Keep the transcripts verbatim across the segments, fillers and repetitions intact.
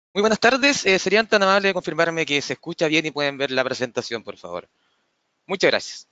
Muy buenas tardes. Eh, ¿serían tan amables de confirmarme que se escucha bien y pueden ver la presentación, por favor? Muchas gracias.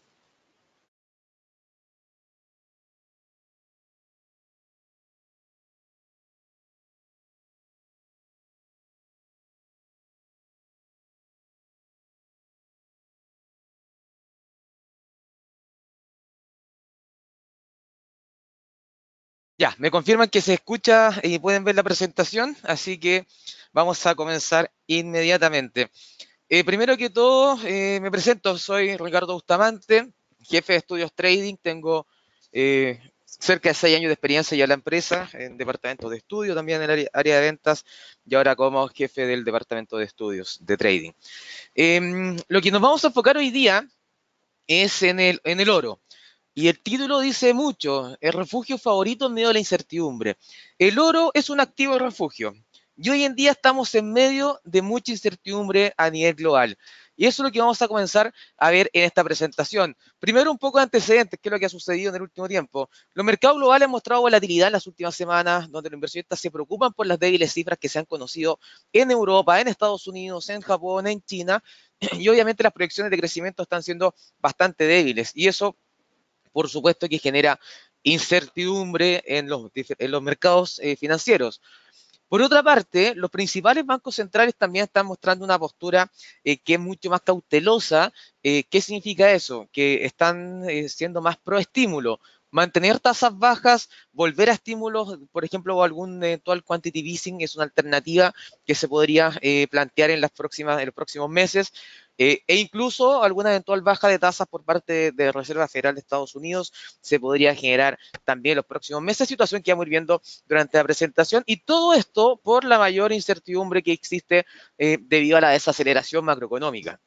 Ya, me confirman que se escucha y pueden ver la presentación, así que vamos a comenzar inmediatamente. Eh, primero que todo, eh, me presento, soy Ricardo Bustamante, jefe de estudios trading, tengo eh, cerca de seis años de experiencia ya en la empresa, en departamento de estudio, también en el área, área de ventas, y ahora como jefe del departamento de estudios de trading. Eh, lo que nos vamos a enfocar hoy día es en el, en el oro. Y el título dice mucho, el refugio favorito en medio de la incertidumbre. El oro es un activo de refugio. Y hoy en día estamos en medio de mucha incertidumbre a nivel global. Y eso es lo que vamos a comenzar a ver en esta presentación. Primero, un poco de antecedentes, qué es lo que ha sucedido en el último tiempo. Los mercados globales han mostrado volatilidad en las últimas semanas, donde los inversionistas se preocupan por las débiles cifras que se han conocido en Europa, en Estados Unidos, en Japón, en China, y obviamente las proyecciones de crecimiento están siendo bastante débiles. Y eso por supuesto que genera incertidumbre en los, en los mercados eh, financieros. Por otra parte, los principales bancos centrales también están mostrando una postura eh, que es mucho más cautelosa. Eh, ¿Qué significa eso? Que están eh, siendo más pro estímulo. Mantener tasas bajas, volver a estímulos, por ejemplo, algún eventual quantitative easing es una alternativa que se podría eh, plantear en, las próximas, en los próximos meses. Eh, e incluso alguna eventual baja de tasas por parte de, de Reserva Federal de Estados Unidos se podría generar también en los próximos meses, situación que vamos a ir viendo durante la presentación. Y todo esto por la mayor incertidumbre que existe eh, debido a la desaceleración macroeconómica.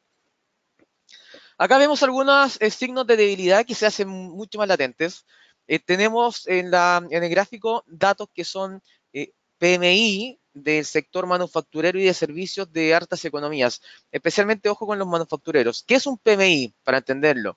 Acá vemos algunos eh, signos de debilidad que se hacen mucho más latentes. Eh, tenemos en, la, en, el gráfico datos que son eh, P M I del sector manufacturero y de servicios de hartas economías, especialmente ojo con los manufactureros. ¿Qué es un P M I? Para entenderlo,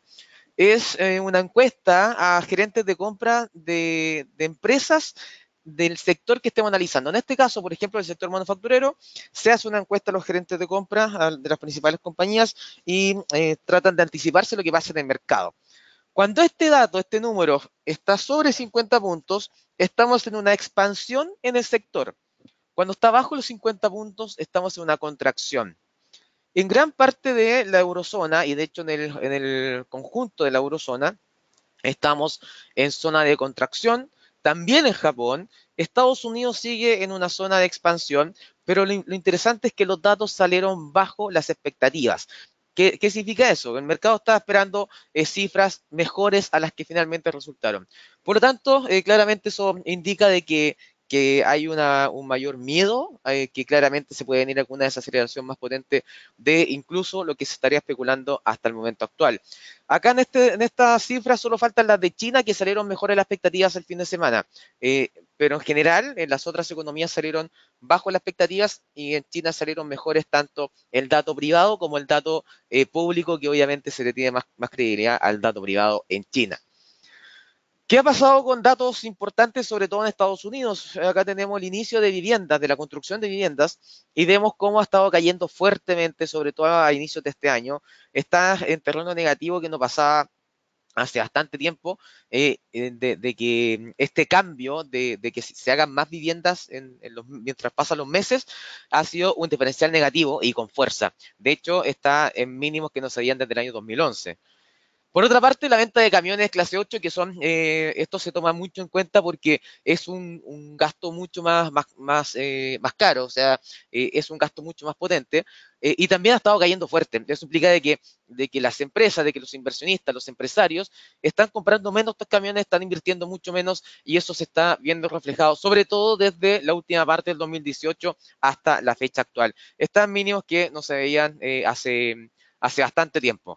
es eh, una encuesta a gerentes de compra de, de empresas del sector que estemos analizando. En este caso, por ejemplo, el sector manufacturero, se hace una encuesta a los gerentes de compra a, de las principales compañías y eh, tratan de anticiparse lo que pasa en el mercado. Cuando este dato, este número, está sobre cincuenta puntos, estamos en una expansión en el sector. Cuando está bajo los cincuenta puntos, estamos en una contracción. En gran parte de la eurozona, y de hecho en el, en el conjunto de la eurozona, estamos en zona de contracción. También en Japón, Estados Unidos sigue en una zona de expansión, pero lo, lo interesante es que los datos salieron bajo las expectativas. ¿Qué, ¿Qué, significa eso? El mercado estaba esperando eh, cifras mejores a las que finalmente resultaron. Por lo tanto, eh, claramente eso indica de que, que hay una, un mayor miedo, eh, que claramente se puede venir alguna desaceleración más potente de incluso lo que se estaría especulando hasta el momento actual. Acá en, este, en estas cifras solo faltan las de China, que salieron mejores las expectativas el fin de semana. Eh, pero en general, en las otras economías salieron bajo las expectativas y en China salieron mejores tanto el dato privado como el dato eh, público, que obviamente se le tiene más, más credibilidad al dato privado en China. ¿Qué ha pasado con datos importantes, sobre todo en Estados Unidos? Acá tenemos el inicio de viviendas, de la construcción de viviendas, y vemos cómo ha estado cayendo fuertemente, sobre todo a inicios de este año. Está en terreno negativo que no pasaba hace bastante tiempo, eh, de, de, que este cambio de, de, que se hagan más viviendas en, en los, mientras pasan los meses ha sido un diferencial negativo y con fuerza. De hecho, está en mínimos que no se veían desde el año dos mil once. Por otra parte, la venta de camiones clase ocho, que son, eh, esto se toma mucho en cuenta porque es un, un gasto mucho más, más, más, eh, más caro, o sea, eh, es un gasto mucho más potente, eh, y también ha estado cayendo fuerte. Eso implica de que, de que las empresas, de que los inversionistas, los empresarios, están comprando menos estos camiones, están invirtiendo mucho menos, y eso se está viendo reflejado, sobre todo desde la última parte del dos mil dieciocho hasta la fecha actual. Están mínimos que no se veían eh, hace, hace bastante tiempo.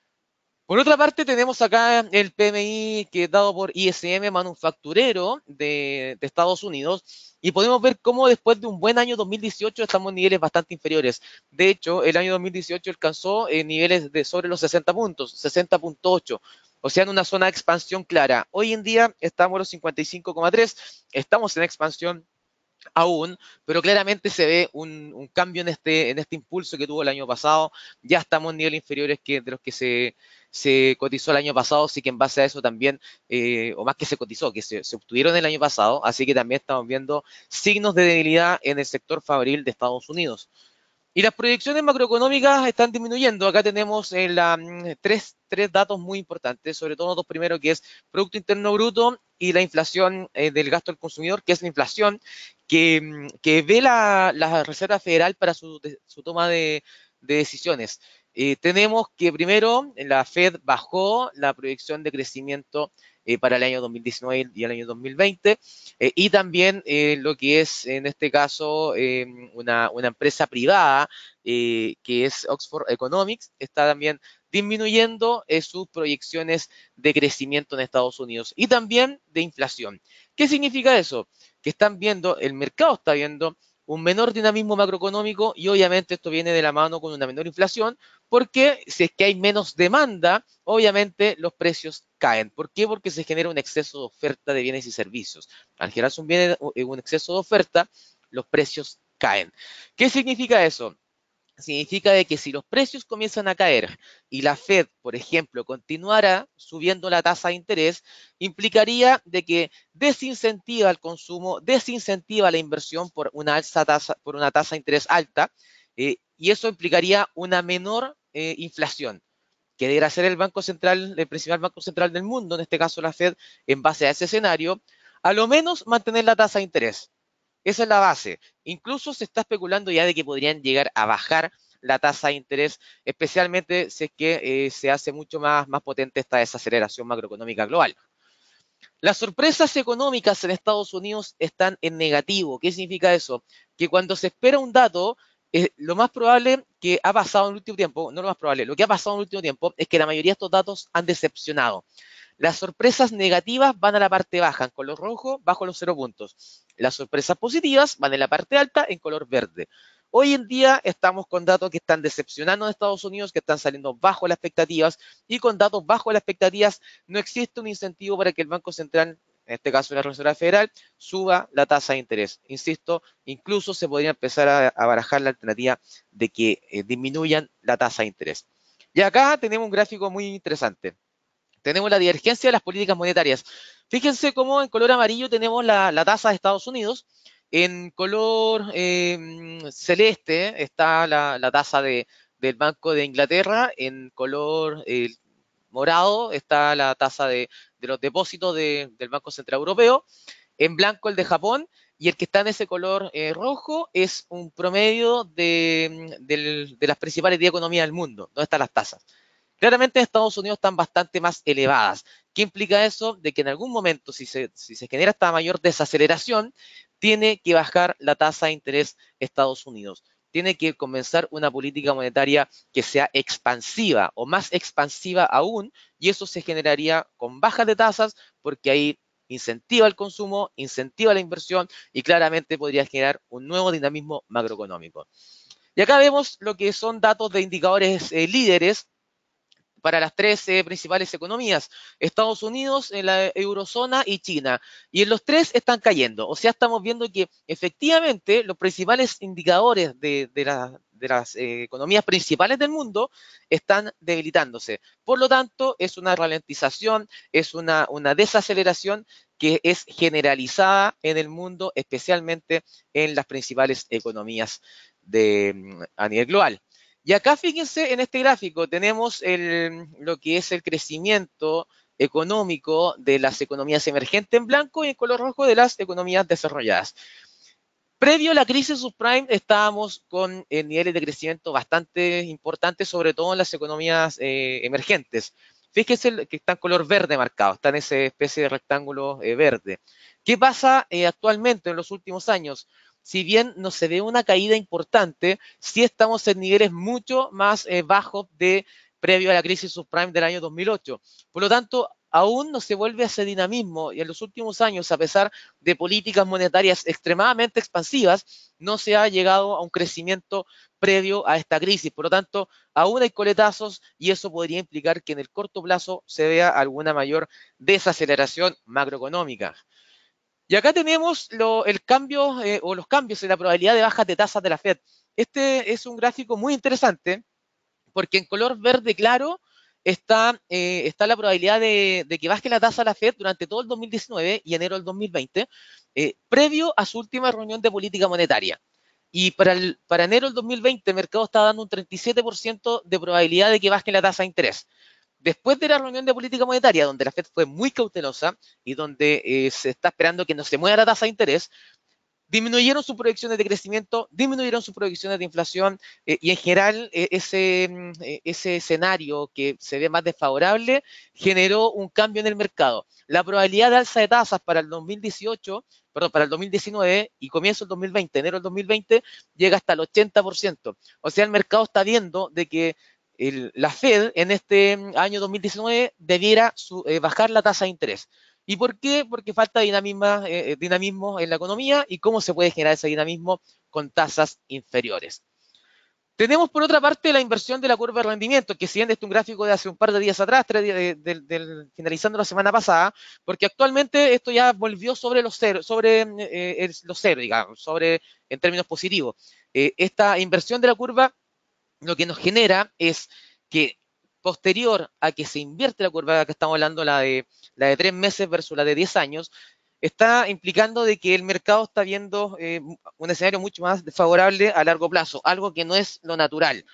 Por otra parte, tenemos acá el P M I que es dado por I S M manufacturero de, de, Estados Unidos, y podemos ver cómo después de un buen año dos mil dieciocho estamos en niveles bastante inferiores. De hecho, el año dos mil dieciocho alcanzó eh, niveles de sobre los sesenta puntos, sesenta punto ocho, o sea, en una zona de expansión clara. Hoy en día estamos en los cincuenta y cinco coma tres, estamos en expansión, aún, pero claramente se ve un, un cambio en este, en este impulso que tuvo el año pasado. Ya estamos en niveles inferiores que de los que se, se cotizó el año pasado, así que en base a eso también, eh, o más que se cotizó, que se, se obtuvieron el año pasado, así que también estamos viendo signos de debilidad en el sector fabril de Estados Unidos. Y las proyecciones macroeconómicas están disminuyendo. Acá tenemos eh, la, mm, tres, tres datos muy importantes, sobre todo los dos primeros, que es Producto Interno Bruto y la inflación eh, del gasto del consumidor, que es la inflación que, mm, que ve la, la Reserva Federal para su, de- su toma de, de decisiones. Eh, tenemos que primero la Fed bajó la proyección de crecimiento eh, para el año dos mil diecinueve y el año dos mil veinte, eh, y también eh, lo que es en este caso eh, una, una, empresa privada eh, que es Oxford Economics, está también disminuyendo eh, sus proyecciones de crecimiento en Estados Unidos y también de inflación. ¿Qué significa eso? Que están viendo, el mercado está viendo un menor dinamismo macroeconómico y obviamente esto viene de la mano con una menor inflación, porque si es que hay menos demanda, obviamente los precios caen. ¿Por qué? Porque se genera un exceso de oferta de bienes y servicios. Al generarse un, bien, un exceso de oferta, los precios caen. ¿Qué significa eso? Significa de que si los precios comienzan a caer y la Fed, por ejemplo, continuara subiendo la tasa de interés, implicaría de que desincentiva el consumo, desincentiva la inversión por una alza tasa, por una tasa de interés alta, eh, y eso implicaría una menor eh, inflación, que deberá ser el Banco Central, el principal Banco Central del mundo, en este caso la Fed, en base a ese escenario, a lo menos mantener la tasa de interés. Esa es la base. Incluso se está especulando ya de que podrían llegar a bajar la tasa de interés, especialmente si es que eh, se hace mucho más, más potente esta desaceleración macroeconómica global. Las sorpresas económicas en Estados Unidos están en negativo. ¿Qué significa eso? Que cuando se espera un dato, eh, lo más probable que ha pasado en el último tiempo, no lo más probable, lo que ha pasado en el último tiempo es que la mayoría de estos datos han decepcionado. Las sorpresas negativas van a la parte baja, en color rojo, bajo los cero puntos. Las sorpresas positivas van en la parte alta, en color verde. Hoy en día estamos con datos que están decepcionando en Estados Unidos, que están saliendo bajo las expectativas, y con datos bajo las expectativas no existe un incentivo para que el Banco Central, en este caso la Reserva Federal, suba la tasa de interés. Insisto, incluso se podría empezar a, a barajar la alternativa de que eh, disminuyan la tasa de interés. Y acá tenemos un gráfico muy interesante. Tenemos la divergencia de las políticas monetarias. Fíjense cómo en color amarillo tenemos la, la tasa de Estados Unidos, en color eh, celeste está la, la tasa de, del Banco de Inglaterra, en color eh, morado está la tasa de, de los depósitos de, del Banco Central Europeo, en blanco el de Japón, y el que está en ese color eh, rojo es un promedio de, de, de las principales diez economías del mundo, donde están las tasas. Claramente en Estados Unidos están bastante más elevadas. ¿Qué implica eso? De que en algún momento, si se, si se genera esta mayor desaceleración, tiene que bajar la tasa de interés Estados Unidos. Tiene que comenzar una política monetaria que sea expansiva o más expansiva aún, y eso se generaría con bajas de tasas, porque ahí incentiva el consumo, incentiva la inversión y claramente podría generar un nuevo dinamismo macroeconómico. Y acá vemos lo que son datos de indicadores eh, líderes para las tres eh, principales economías, Estados Unidos, en la eurozona y China. Y en los tres están cayendo. O sea, estamos viendo que efectivamente los principales indicadores de, de, la, de las eh, economías principales del mundo están debilitándose. Por lo tanto, es una ralentización, es una, una desaceleración que es generalizada en el mundo, especialmente en las principales economías de, a nivel global. Y acá fíjense en este gráfico tenemos el, lo que es el crecimiento económico de las economías emergentes en blanco y en color rojo de las economías desarrolladas. Previo a la crisis subprime estábamos con eh, niveles de crecimiento bastante importantes, sobre todo en las economías eh, emergentes. Fíjense que está en color verde marcado, está en esa especie de rectángulo eh, verde. ¿Qué pasa eh, actualmente en los últimos años? Si bien no se ve una caída importante, sí estamos en niveles mucho más eh, bajos de previo a la crisis subprime del año dos mil ocho. Por lo tanto, aún no se vuelve a ese dinamismo y en los últimos años, a pesar de políticas monetarias extremadamente expansivas, no se ha llegado a un crecimiento previo a esta crisis. Por lo tanto, aún hay coletazos y eso podría implicar que en el corto plazo se vea alguna mayor desaceleración macroeconómica. Y acá tenemos lo, el cambio eh, o los cambios en la probabilidad de bajas de tasas de la Fed. Este es un gráfico muy interesante porque en color verde claro está, eh, está la probabilidad de, de, que baje la tasa de la Fed durante todo el dos mil diecinueve y enero del dos mil veinte, eh, previo a su última reunión de política monetaria. Y para, el, para enero del dos mil veinte el mercado está dando un treinta y siete por ciento de probabilidad de que baje la tasa de interés. Después de la reunión de política monetaria, donde la Fed fue muy cautelosa y donde eh, se está esperando que no se mueva la tasa de interés, disminuyeron sus proyecciones de crecimiento, disminuyeron sus proyecciones de inflación eh, y en general eh, ese, eh, ese escenario que se ve más desfavorable generó un cambio en el mercado. La probabilidad de alza de tasas para el dos mil dieciocho, perdón, para el dos mil diecinueve y comienzo del dos mil veinte, enero del dos mil veinte, llega hasta el ochenta por ciento. O sea, el mercado está viendo de que el, la Fed en este año dos mil diecinueve debiera su, eh, bajar la tasa de interés. ¿Y por qué? Porque falta dinamismo, eh, dinamismo en la economía y cómo se puede generar ese dinamismo con tasas inferiores. Tenemos por otra parte la inversión de la curva de rendimiento, que si bien este es un gráfico de hace un par de días atrás, tres días de, de, de, finalizando la semana pasada, porque actualmente esto ya volvió sobre los cero, sobre eh, los cero, digamos, sobre en términos positivos. Eh, esta inversión de la curva lo que nos genera es que posterior a que se invierte la curva que estamos hablando, la de, la de tres meses versus la de diez años, está implicando de que el mercado está viendo eh, un escenario mucho más favorable a largo plazo, algo que no es lo natural.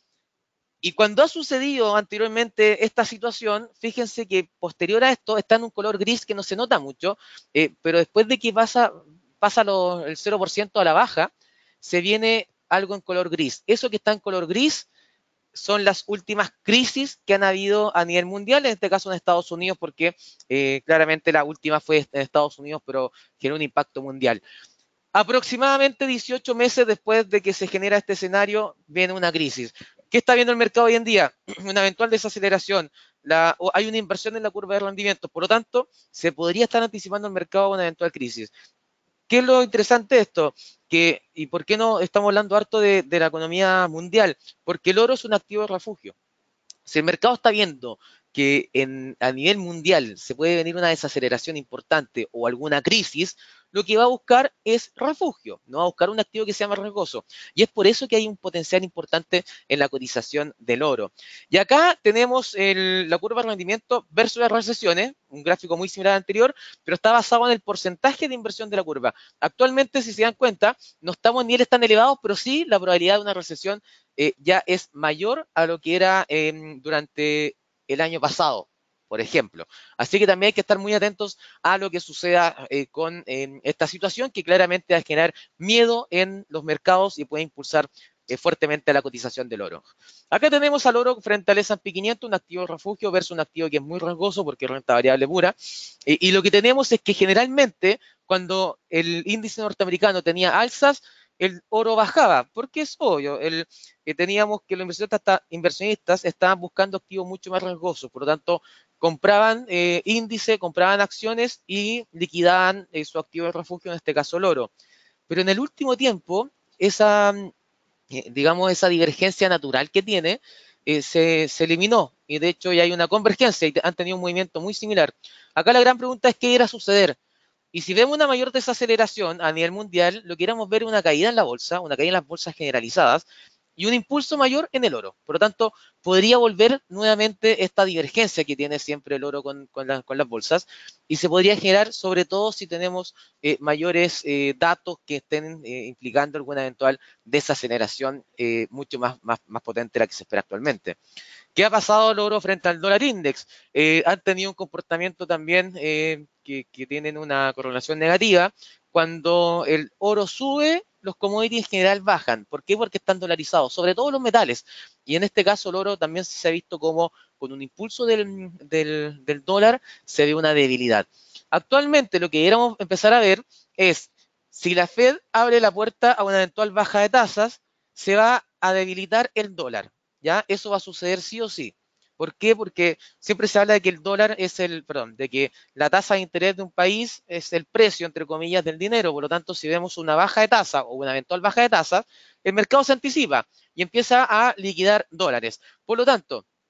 Y cuando ha sucedido anteriormente esta situación, fíjense que posterior a esto está en un color gris que no se nota mucho, eh, pero después de que pasa, pasa lo, el cero por ciento a la baja, se viene algo en color gris. Eso que está en color gris son las últimas crisis que han habido a nivel mundial, en este caso en Estados Unidos, porque eh, claramente la última fue en Estados Unidos, pero generó un impacto mundial. Aproximadamente dieciocho meses después de que se genera este escenario, viene una crisis. ¿Qué está viendo el mercado hoy en día? Una eventual desaceleración. La, o hay una inversión en la curva de rendimiento, por lo tanto, se podría estar anticipando el mercado a una eventual crisis. ¿Qué es lo interesante de esto? Que, ¿y por qué no estamos hablando harto de, de la economía mundial? Porque el oro es un activo de refugio. Si el mercado está viendo que en, a nivel mundial se puede venir una desaceleración importante o alguna crisis, lo que va a buscar es refugio, no va a buscar un activo que sea más riesgoso. Y es por eso que hay un potencial importante en la cotización del oro. Y acá tenemos el, la curva de rendimiento versus las recesiones, un gráfico muy similar al anterior, pero está basado en el porcentaje de inversión de la curva. Actualmente, si se dan cuenta, no estamos en niveles tan elevados, pero sí la probabilidad de una recesión eh, ya es mayor a lo que era eh, durante el año pasado, por ejemplo. Así que también hay que estar muy atentos a lo que suceda eh, con eh, esta situación que claramente va a generar miedo en los mercados y puede impulsar eh, fuertemente la cotización del oro. Acá tenemos al oro frente al S and P quinientos, un activo de refugio versus un activo que es muy riesgoso porque es renta variable pura. Eh, y lo que tenemos es que generalmente cuando el índice norteamericano tenía alzas, el oro bajaba, porque es obvio, el, eh, teníamos que los inversionistas, inversionistas estaban buscando activos mucho más riesgosos, por lo tanto, compraban eh, índice, compraban acciones y liquidaban eh, su activo de refugio, en este caso el oro. Pero en el último tiempo, esa, eh, digamos, esa divergencia natural que tiene, eh, se, se eliminó y de hecho ya hay una convergencia y han tenido un movimiento muy similar. Acá la gran pregunta es qué irá a suceder. Y si vemos una mayor desaceleración a nivel mundial, lo que queramos ver es una caída en la bolsa, una caída en las bolsas generalizadas y un impulso mayor en el oro. Por lo tanto, podría volver nuevamente esta divergencia que tiene siempre el oro con, con, la, con las bolsas y se podría generar sobre todo si tenemos eh, mayores eh, datos que estén eh, implicando alguna eventual desaceleración eh, mucho más, más, más potente de la que se espera actualmente. ¿Qué ha pasado al oro frente al dólar index? Eh, han tenido un comportamiento también eh, que, que, tienen una correlación negativa. Cuando el oro sube, los commodities en general bajan. ¿Por qué? Porque están dolarizados, sobre todo los metales. Y en este caso el oro también se ha visto como con un impulso del, del, del dólar se ve una debilidad. Actualmente lo que queremos empezar a ver es si la Fed abre la puerta a una eventual baja de tasas, se va a debilitar el dólar. ¿Ya? Eso va a suceder sí o sí. ¿Por qué? Porque siempre se habla de que el dólar es el, perdón, de que la tasa de interés de un país es el precio, entre comillas, del dinero. Por lo tanto, si vemos una baja de tasa o una eventual baja de tasa, el mercado se anticipa y empieza a liquidar dólares. Por lo tanto,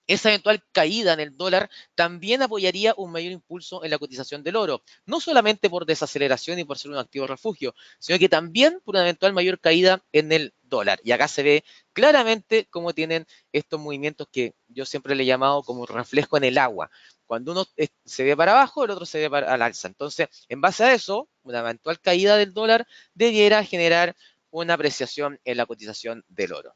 esa eventual caída en el dólar también apoyaría un mayor impulso en la cotización del oro, no solamente por desaceleración y por ser un activo refugio, sino que también por una eventual mayor caída en el dólar. Y acá se ve claramente cómo tienen estos movimientos que yo siempre le he llamado como reflejo en el agua. Cuando uno se ve para abajo, el otro se ve para al alza. Entonces, en base a eso, una eventual caída del dólar debiera generar una apreciación en la cotización del oro.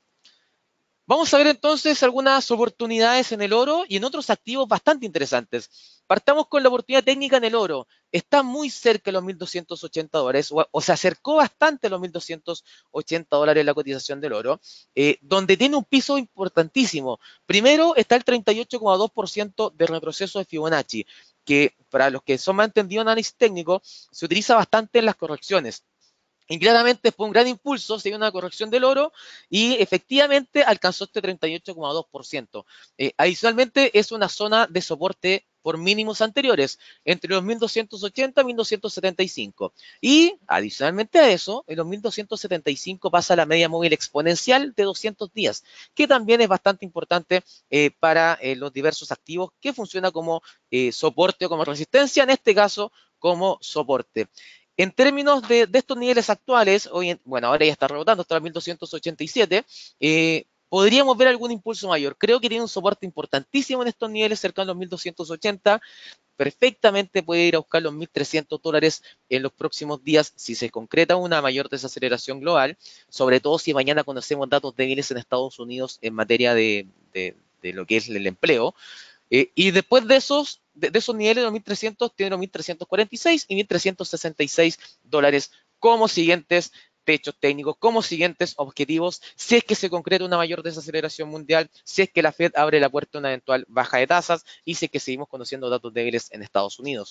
Vamos a ver entonces algunas oportunidades en el oro y en otros activos bastante interesantes. Partamos con la oportunidad técnica en el oro. Está muy cerca de los mil doscientos ochenta dólares, o, o se acercó bastante a los mil doscientos ochenta dólares la cotización del oro, eh, donde tiene un piso importantísimo. Primero está el treinta y ocho coma dos por ciento de retroceso de Fibonacci, que para los que son más entendidos en análisis técnico, se utiliza bastante en las correcciones. Y claramente fue un gran impulso, se dio una corrección del oro y efectivamente alcanzó este treinta y ocho coma dos por ciento. Eh, adicionalmente es una zona de soporte por mínimos anteriores, entre los mil doscientos ochenta y mil doscientos setenta y cinco. Y adicionalmente a eso, en los mil doscientos setenta y cinco pasa la media móvil exponencial de doscientos días, que también es bastante importante eh, para eh, los diversos activos, que funciona como eh, soporte o como resistencia, en este caso como soporte. En términos de, de estos niveles actuales, hoy en, bueno, ahora ya está rebotando hasta los mil doscientos ochenta y siete, eh, podríamos ver algún impulso mayor. Creo que tiene un soporte importantísimo en estos niveles cercanos a los mil doscientos ochenta. Perfectamente puede ir a buscar los mil trescientos dólares en los próximos días si se concreta una mayor desaceleración global, sobre todo si mañana conocemos datos débiles en Estados Unidos en materia de, de, de lo que es el empleo. Eh, y después de esos, de, de esos niveles de los mil trescientos, tiene los mil trescientos cuarenta y seis y mil trescientos sesenta y seis dólares como siguientes techos técnicos, como siguientes objetivos, si es que se concreta una mayor desaceleración mundial, si es que la Fed abre la puerta a una eventual baja de tasas y si es que seguimos conociendo datos débiles en Estados Unidos.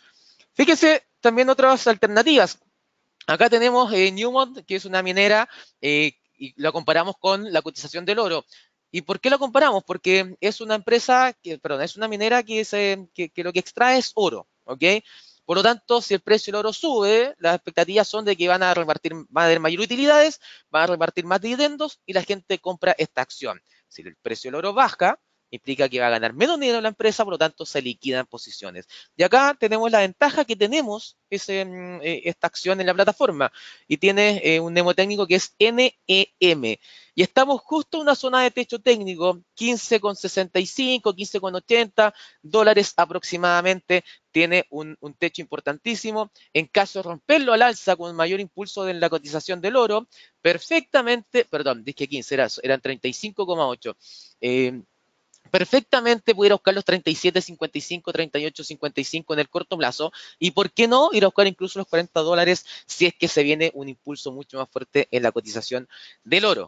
Fíjense también otras alternativas. Acá tenemos eh, Newmont, que es una minera, eh, y la comparamos con la cotización del oro. ¿Y por qué la comparamos? Porque es una empresa, que, perdón, es una minera que, se, que, que lo que extrae es oro, ¿ok? Por lo tanto, si el precio del oro sube, las expectativas son de que van a repartir, van a haber mayor utilidades, van a repartir más dividendos y la gente compra esta acción. Si el precio del oro baja, implica que va a ganar menos dinero la empresa, por lo tanto se liquidan posiciones. Y acá tenemos la ventaja que tenemos ese, eh, esta acción en la plataforma y tiene eh, un mnemotécnico que es N E M. Y estamos justo en una zona de techo técnico, quince con sesenta y cinco, quince con ochenta dólares aproximadamente. Tiene un, un techo importantísimo. En caso de romperlo al alza con mayor impulso en la cotización del oro, perfectamente, perdón, dije quince, era, eran treinta y cinco coma ocho. Eh, perfectamente pudiera buscar los treinta y siete cincuenta y cinco, treinta y ocho cincuenta y cinco en el corto plazo y por qué no ir a buscar incluso los cuarenta dólares si es que se viene un impulso mucho más fuerte en la cotización del oro.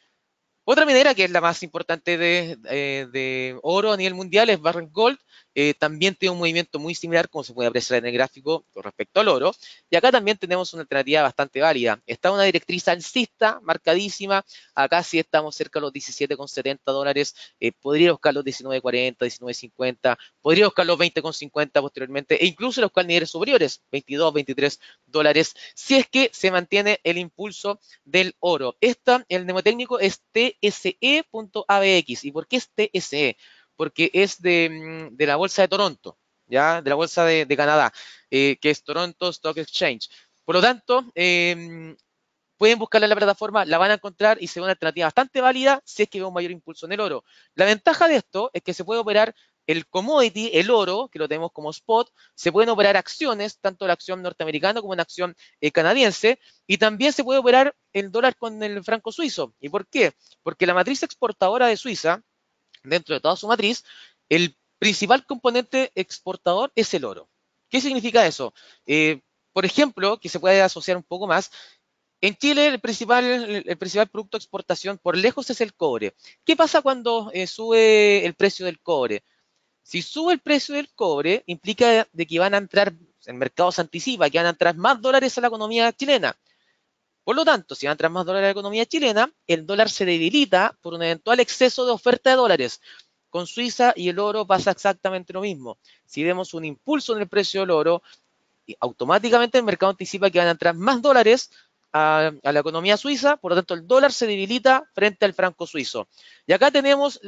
Otra minera que es la más importante de, eh, de oro a nivel mundial es Barrick Gold. Eh, también tiene un movimiento muy similar, como se puede apreciar en el gráfico, con respecto al oro. Y acá también tenemos una alternativa bastante válida. Está una directriz alcista marcadísima. Acá sí estamos cerca de los diecisiete con setenta dólares. Eh, podría buscar los diecinueve cuarenta, diecinueve cincuenta. Podría buscar los veinte con cincuenta posteriormente. E incluso buscar niveles superiores, veintidós, veintitrés dólares, si es que se mantiene el impulso del oro. Esta, el mnemotécnico es T S E punto A B X. ¿Y por qué es T S E? Porque es de, de la bolsa de Toronto, ¿ya? De la bolsa de, de Canadá, eh, que es Toronto Stock Exchange. Por lo tanto, eh, pueden buscarla en la plataforma, la van a encontrar y se ve una alternativa bastante válida si es que ve un mayor impulso en el oro. La ventaja de esto es que se puede operar el commodity, el oro, que lo tenemos como spot, se pueden operar acciones, tanto la acción norteamericana como la acción eh, canadiense, y también se puede operar el dólar con el franco suizo. ¿Y por qué? Porque la matriz exportadora de Suiza, dentro de toda su matriz, el principal componente exportador es el oro. ¿Qué significa eso? Eh, por ejemplo, que se puede asociar un poco más, en Chile el principal, el principal producto de exportación por lejos es el cobre. ¿Qué pasa cuando eh, sube el precio del cobre? Si sube el precio del cobre, implica de que van a entrar, el mercado se anticipa, que van a entrar más dólares a la economía chilena. Por lo tanto, si van a entrar más dólares a la economía chilena, el dólar se debilita por un eventual exceso de oferta de dólares. Con Suiza y el oro pasa exactamente lo mismo. Si vemos un impulso en el precio del oro, automáticamente el mercado anticipa que van a entrar más dólares a, a, la economía suiza, por lo tanto el dólar se debilita frente al franco suizo. Y acá tenemos la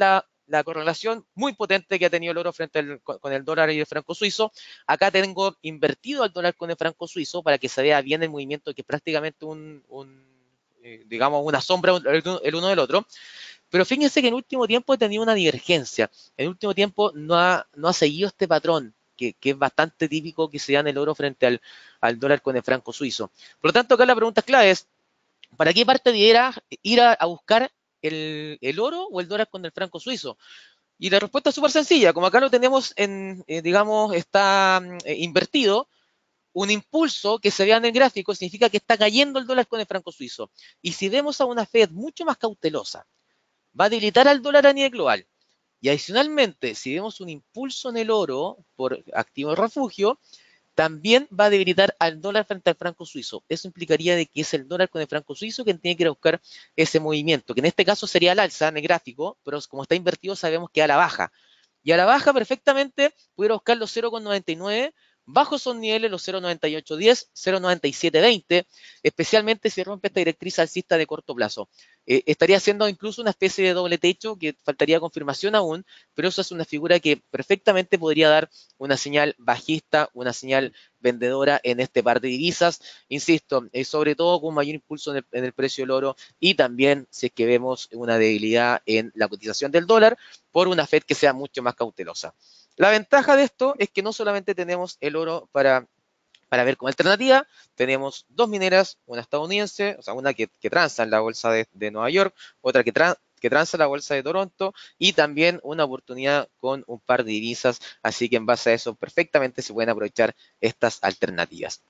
la correlación muy potente que ha tenido el oro frente al, con el dólar y el franco suizo. Acá tengo invertido al dólar con el franco suizo para que se vea bien el movimiento, que es prácticamente un, un eh, digamos, una sombra el, el uno del otro. Pero fíjense que en el último tiempo he tenido una divergencia. En el último tiempo no ha, no ha seguido este patrón, que, que es bastante típico que se da en el oro frente al, al dólar con el franco suizo. Por lo tanto, acá la pregunta clave es, ¿para qué parte debiera ir a, a buscar el, el, oro o el dólar con el franco suizo? Y la respuesta es súper sencilla. Como acá lo tenemos, en, eh, digamos, está eh, invertido, un impulso que se vea en el gráfico significa que está cayendo el dólar con el franco suizo. Y si vemos a una Fed mucho más cautelosa, va a debilitar al dólar a nivel global. Y adicionalmente, si vemos un impulso en el oro por activo de refugio, también va a debilitar al dólar frente al franco suizo. Eso implicaría de que es el dólar con el franco suizo quien tiene que ir a buscar ese movimiento, que en este caso sería al alza en el gráfico, pero como está invertido sabemos que a la baja. Y a la baja perfectamente pudiera buscar los cero coma noventa y nueve, bajo esos niveles los cero coma noventa y ocho diez, cero coma noventa y siete veinte, especialmente si rompe esta directriz alcista de corto plazo. Eh, estaría haciendo incluso una especie de doble techo que faltaría confirmación aún, pero eso es una figura que perfectamente podría dar una señal bajista, una señal vendedora en este par de divisas. Insisto, eh, sobre todo con mayor impulso en el, en el precio del oro y también si es que vemos una debilidad en la cotización del dólar por una Fed que sea mucho más cautelosa. La ventaja de esto es que no solamente tenemos el oro para, para ver como alternativa, tenemos dos mineras, una estadounidense, o sea, una que, que transa en la bolsa de, de Nueva York, otra que, tra que transa en la bolsa de Toronto y también una oportunidad con un par de divisas, así que en base a eso perfectamente se pueden aprovechar estas alternativas.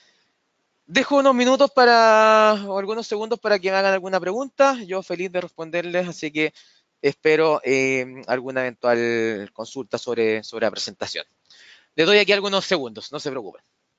Dejo unos minutos para, o algunos segundos para que me hagan alguna pregunta. Yo feliz de responderles, así que espero eh, alguna eventual consulta sobre, sobre la presentación. Les doy aquí algunos segundos, no se preocupen.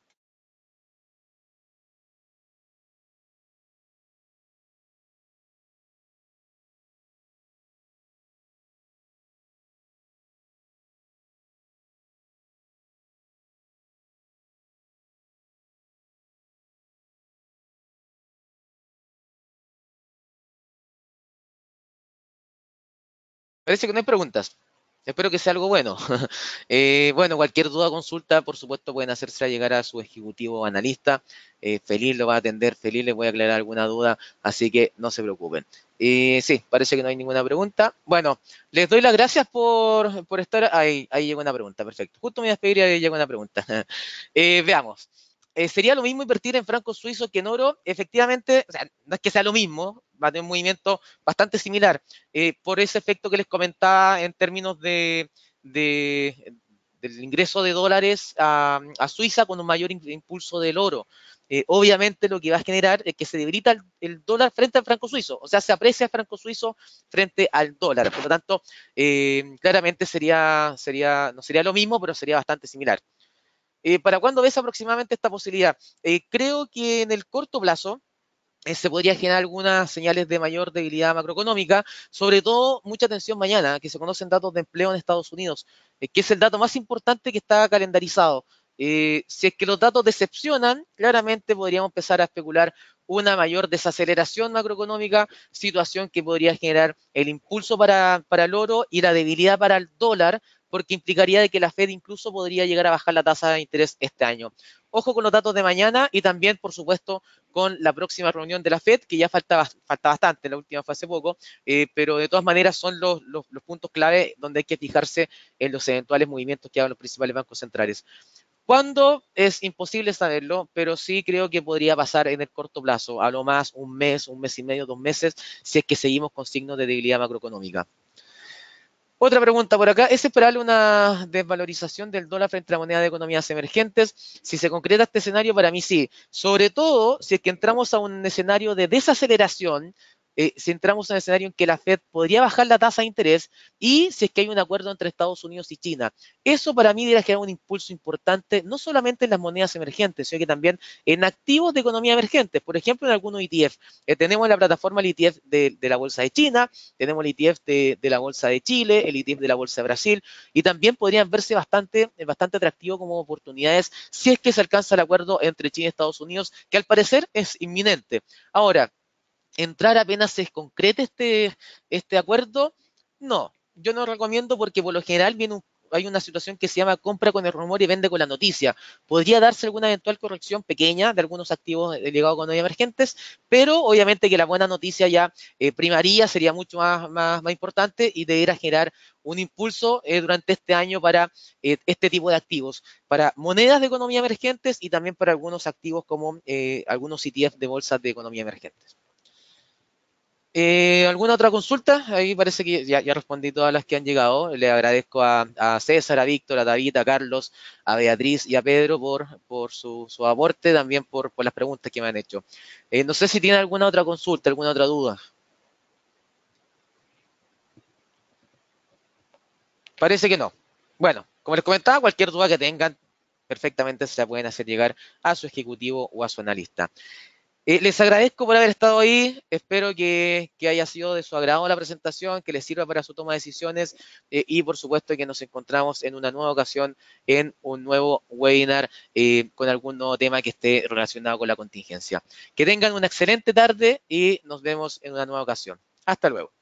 Parece que no hay preguntas. Espero que sea algo bueno. eh, bueno, cualquier duda o consulta, por supuesto, pueden hacerse llegar a su ejecutivo o analista. Eh, feliz lo va a atender, feliz les voy a aclarar alguna duda, así que no se preocupen. Eh, sí, parece que no hay ninguna pregunta. Bueno, les doy las gracias por, por estar. Ahí, ahí llegó una pregunta, perfecto. Justo me iba a despedir y ahí llegó una pregunta. eh, veamos. Eh, ¿Sería lo mismo invertir en francos suizos que en oro? Efectivamente, o sea, no es que sea lo mismo, va a tener un movimiento bastante similar eh, por ese efecto que les comentaba en términos de, de del ingreso de dólares a, a, Suiza con un mayor impulso del oro. Eh, obviamente lo que va a generar es que se debilita el, el, dólar frente al franco suizo, o sea, se aprecia el franco suizo frente al dólar. Por lo tanto, eh, claramente sería, sería, no sería lo mismo, pero sería bastante similar. Eh, ¿Para cuándo ves aproximadamente esta posibilidad? Eh, creo que en el corto plazo, eh, se podría generar algunas señales de mayor debilidad macroeconómica, sobre todo mucha atención mañana, que se conocen datos de empleo en Estados Unidos, eh, que es el dato más importante que está calendarizado. Eh, si es que los datos decepcionan, claramente podríamos empezar a especular una mayor desaceleración macroeconómica, situación que podría generar el impulso para, para el oro y la debilidad para el dólar, porque implicaría de que la Fed incluso podría llegar a bajar la tasa de interés este año. Ojo con los datos de mañana y también, por supuesto, con la próxima reunión de la Fed, que ya falta, falta bastante, la última fue hace poco, eh, pero de todas maneras son los, los, los, puntos clave donde hay que fijarse en los eventuales movimientos que hagan los principales bancos centrales. ¿Cuándo? Es imposible saberlo, pero sí creo que podría pasar en el corto plazo, a lo más un mes, un mes y medio, dos meses, si es que seguimos con signos de debilidad macroeconómica. Otra pregunta por acá, ¿es esperable una desvalorización del dólar frente a la moneda de economías emergentes? Si se concreta este escenario, para mí sí. Sobre todo si es que entramos a un escenario de desaceleración, eh, si entramos a un escenario en que la Fed podría bajar la tasa de interés y si es que hay un acuerdo entre Estados Unidos y China. Eso para mí debería generar un impulso importante, no solamente en las monedas emergentes, sino que también en activos de economía emergente. Por ejemplo, en algunos E T F. Eh, tenemos la plataforma el E T F de, de la Bolsa de China, tenemos el E T F de, de la Bolsa de Chile, el E T F de la Bolsa de Brasil, y también podrían verse bastante, bastante atractivos como oportunidades si es que se alcanza el acuerdo entre China y Estados Unidos, que al parecer es inminente. Ahora, entrar apenas se concrete este, este acuerdo, no. yo no recomiendo porque por lo general viene un- hay una situación que se llama compra con el rumor y vende con la noticia. Podría darse alguna eventual corrección pequeña de algunos activos eh, ligados con emergentes, pero obviamente que la buena noticia ya eh, primaría sería mucho más, más, más importante y debería generar un impulso eh, durante este año para eh, este tipo de activos, para monedas de economía emergentes y también para algunos activos como eh, algunos E T F de bolsas de economía emergentes. Eh, ¿alguna otra consulta? Ahí parece que ya, ya respondí todas las que han llegado. Le agradezco a, a César, a Víctor, a David, a Carlos, a Beatriz y a Pedro por, por su, su aporte, también por, por las preguntas que me han hecho. Eh, no sé si tienen alguna otra consulta, alguna otra duda. Parece que no. Bueno, como les comentaba, cualquier duda que tengan, perfectamente se la pueden hacer llegar a su ejecutivo o a su analista. Eh, les agradezco por haber estado ahí. Espero que, que haya sido de su agrado la presentación, que les sirva para su toma de decisiones eh, y por supuesto que nos encontramos en una nueva ocasión en un nuevo webinar eh, con algún nuevo tema que esté relacionado con la contingencia. Que tengan una excelente tarde y nos vemos en una nueva ocasión. Hasta luego.